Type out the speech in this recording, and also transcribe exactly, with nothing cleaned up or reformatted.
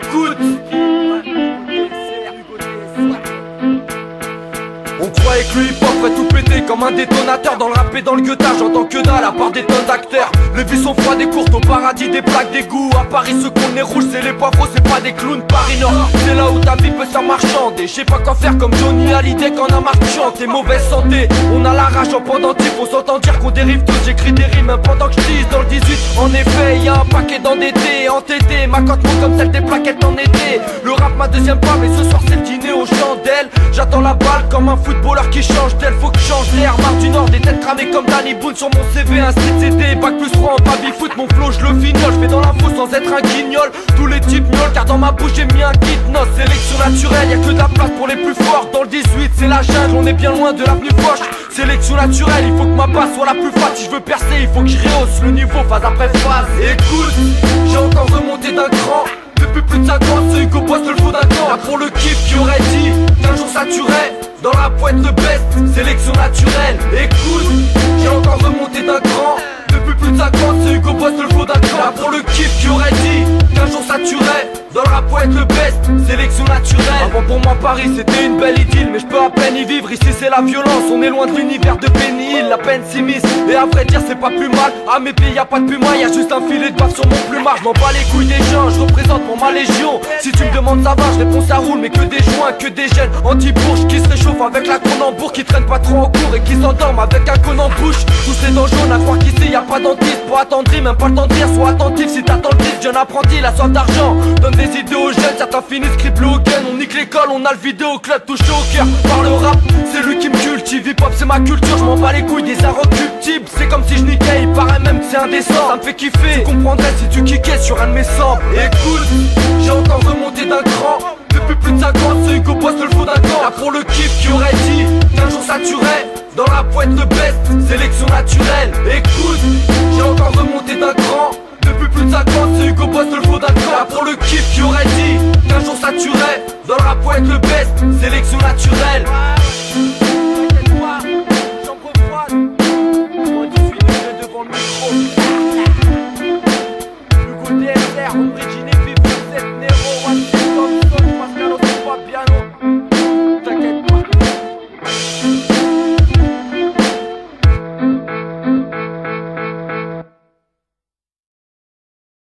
Écoute. On croyait que le hip-hop ferait tout péter comme un détonateur. Dans le rap et dans le guettage, j'entends que dalle à part des tonnes d'acteurs. Les vies sont froides et courtes, au paradis des plaques d'égout. À Paris ce qu'on est rouge, c'est les poivreaux, c'est pas des clowns. Paris Nord, c'est là où ta vie peut se faire marchander. Je sais pas quoi faire comme Johnny Hallyday quand on a marre de chanter. Mauvaise santé, on a la rage en pendentif. On s'entend dire qu'on dérive tous, j'écris des rimes pendant que je dise dans le dix-huit. En effet, y'a un paquet d'endettés, entêtés. Ma cote monte comme celle des plaquettes en été. Le rap ma deuxième femme et ce soir c'est le dîner aux chandelles. J'attends la balle comme un footballeur qui change d'aile, faut que je change d'air. Marre du Nord, des têtes cramées comme Danny Boone. Sur mon C V, un street C D, bac plus trois en baby-foot. Mon flow, je le fignole, je fais dans l'info sans être un guignol. Tous les types miaulent car dans ma bouche j'ai mis un kit note. Sélection naturelle, y'a que de la place pour les plus forts. Dans le dix-huit, c'est la jungle, on est bien loin de l'avenue Foch. Sélection naturelle, il faut que ma basse soit la plus fat. Si je veux percer, il faut que je rehausse le niveau phase après phase. Écoute, j'ai encore remonté d'un cran. Depuis plus de cinq ans, ce Hugo Boss le faux d'un camp. Là pour le kiff qui aurait dit qu'un jour ça tuerait. Dans la poète le best, sélection naturelle. Écoute, j'ai encore remonté d'un cran. Depuis plus de cinq ans, ce Hugo Boss le faux d'un camp. Là pour le kiff qui aurait dit qu'un jour ça tuerait. Dans le rap poète le best, sélection naturelle. Avant pour moi Paris c'était une belle idylle, mais je peux à peine y vivre. Ici c'est la violence, on est loin de l'univers de Benny Hill. La peine s'immisce, et à vrai dire c'est pas plus mal. À mes pieds y'a pas de puma, y'a juste un filet de bave sur mon plumard. Je m'en bats les couilles des gens, je représente pour ma légion. Si tu me demandes ça va, je réponds ça roule. Mais que des joints, que des gènes anti-bourges qui se réchauffent avec la Cronenbourg. Qui traîne pas trop en cours et qui s'endorment avec un con en bouche. Tous ces dents jaunes à croire qu'ici y'a pas d'antiste. Pour attendrir, même pas le temps de dire, sois attentif si t'attends le titre. Jeune apprenti, la soif d'argent, donne des idées aux jeunes. Certains finissent criblés au gun, on nique l'école, on a le vidéo club touché au cœur par le rap. C'est lui qui me cultive, hip-hop c'est ma culture. Je m'en bats les couilles des inrecuptibles. C'est comme si je niquais, il paraît même que c'est indécent. Ça me fait kiffer, tu comprendrais si tu kickais sur un de mes samples. Écoute, j'ai encore remonté d'un cran. Depuis plus de cinq ans, ce Hugo Boss le faux d'un camp. Là pour le kiff qui aurait dit qu'un jour ça tuerait. Dans la poète le best, sélection naturelle. Écoute, j'ai encore remonté d'un cran. Depuis plus de cinq ans, c'est Hugo Boss le faux d'un camp. Là pour le kiff qui aurait dit qu'un jour ça tuerait. Dans le rap poète le best,